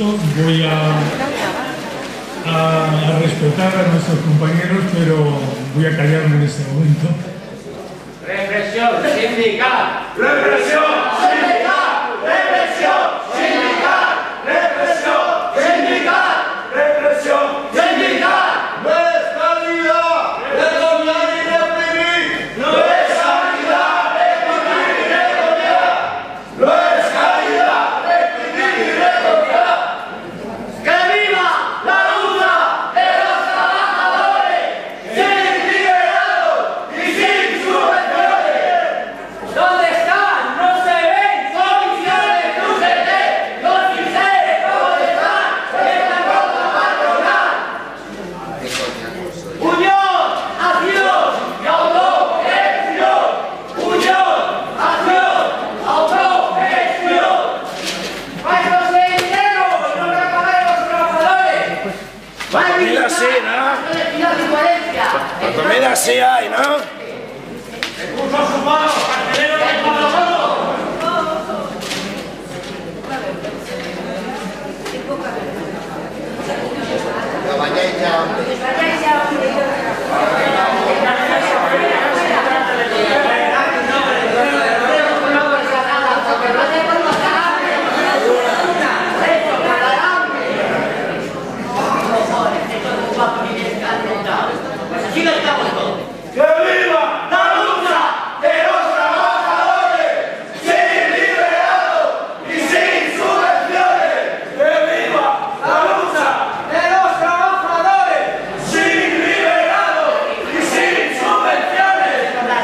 supuesto, voy a respetar a nuestros compañeros, pero voy a callarme en este momento. Represión sindical. Represión sindical. Represión sindical. Represión sindical. Represión sindical. No es calidad retornar y reprimir. No es calidad reprimir y retornar. No es calidad reprimir y retornar. ¡Que viva la lucha de los trabajadores! ¡Sin liberados y sin subvenciones! ¿Dónde están? No se ven. Comisiones UGT. Los miseres, ¿dónde están? Esta cosa patronal. Unión, acción y autogestión. Unión, acción, autogestión. ¡Maestros de dinero! ¡No me acabaré los trabajadores! Comida sí, ¿no? ¡Honestidad y coherencia! Comida sí hay, ¿no? ¡Recursos humanos! ¡Carteleros de Pablo! Así lo estamos todos. ¡Que viva la lucha de los trabajadores! ¡Sin liberados y sin subvenciones! ¡Que viva la lucha de los trabajadores! ¡Sin liberados y sin subvenciones!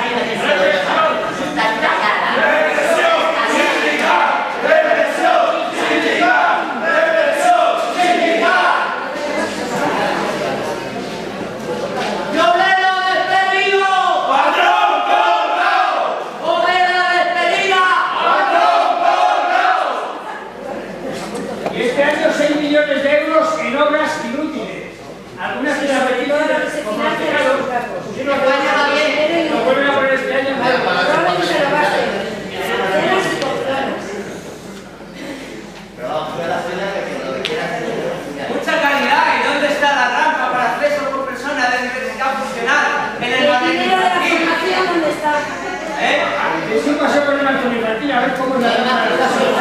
¡Represión sindical! ¡Represión sindical! ¡Represión sindical! ¡Obrero despedido! ¡Patrón colgado! ¡Obrera despedida! ¡Patrón colgado! Y este año 6 millones de euros en obras inútiles. Algunas de las petidas, como los tejados, pusieron los tejados, lo vuelven a poner este año. Mucha calidad. ¿Y dónde está la rampa para acceso por persona de diversidad funcional en el administrativo? Sí, pasé por el administrativo a ver cómo es la